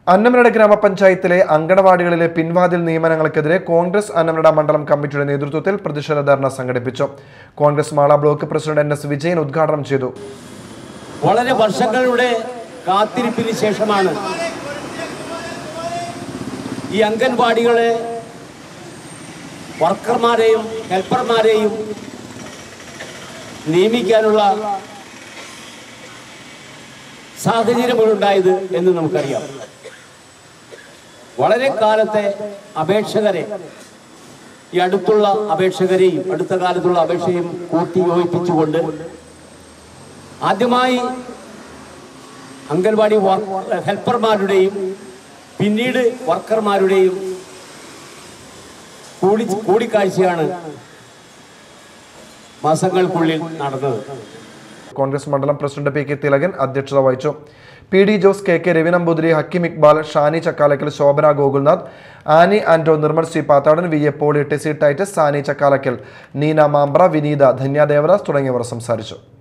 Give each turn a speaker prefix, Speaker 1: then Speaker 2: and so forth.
Speaker 1: അന്നമനട ഗ്രാമപഞ്ചായത്തിലെ അങ്കണവാടികളിലെ പിൻവാതിൽ നിയമനങ്ങൾക്കെതിരെ കോൺഗ്രസ് അന്നമനട മണ്ഡലം കമ്മിറ്റിയുടെ നേതൃത്വത്തിൽ പ്രതിഷേധ ധർണ സംഘടിപ്പിച്ചു. Congress Mala block president NS Vijayan ഉദ്ഘാടനം ചെയ്തു.
Speaker 2: വളരെ വർഷങ്ങളുടെ കാത്തിരിപ്പിന് ശേഷമാണ് ഈ അംഗൻവാടികളെ വർക്കർമാരെയും ഹെൽപ്പർമാരെയും നിയമിക്കാനുള്ള സാഹചര്യങ്ങളുണ്ടായത് എന്ന് നമുക്കറിയാം. വളരെ കാലത്തെ അപേക്ഷകരെ ഈ അടുത്തുള്ള അപേക്ഷകരെയും അടുത്ത കാലത്തുള്ള അപേക്ഷയും കൂട്ടി യോജിപ്പിച്ചുകൊണ്ട് ആദ്യമായി അംഗൻവാടി ഹെൽപ്പർമാരുടെയും പിന്നീട് വർക്കർമാരുടെയും കൂടിക്കാഴ്ചയാണ് മാസങ്ങൾക്കുള്ളിൽ നടന്നത്.
Speaker 1: കോൺഗ്രസ് മണ്ഡലം പ്രസിഡന്റ് PK തിലകൻ അധ്യക്ഷത വഹിച്ചു. PD Jose, KK Ravinamboothiri, Hakkim Iqbal, Shani Chakkalakkal, Shobhana Gokulnath, Annie Anto, Nirmal C Pathadan, VA Poly, Tessy Titus, Sani Chakkalakkal, Neena Mambra, Vineetha, Dhanya Devadas തുടങ്ങിയവർ സംസാരിച്ചു.